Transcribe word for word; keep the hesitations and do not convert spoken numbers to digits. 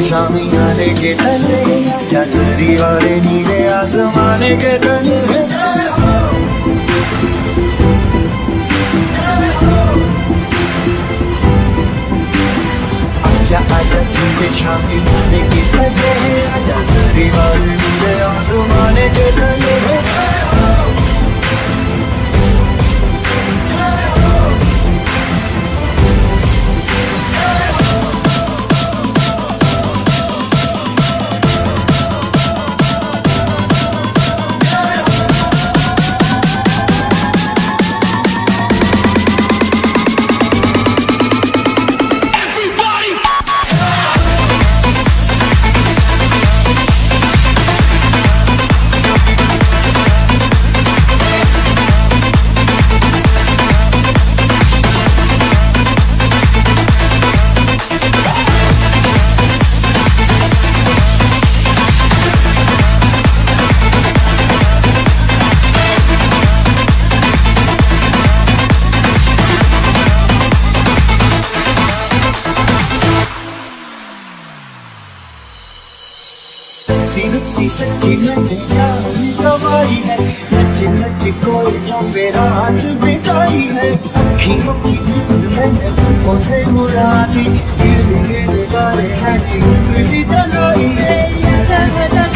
शामी आने के तले, चांदी वाले नीले आसमाने के तले। आजा आजा चीते शामी आने के तले, आजा चांदी वाले नीले आसमाने के तले। रुकती सच्ची मैंने जान गवाई है, नच नच कोयलों पे रात बिताई है। अखियों की नींद मैंने तुमको से उड़ा दी, गिर गिर गाने हैं उंगली जलाई है।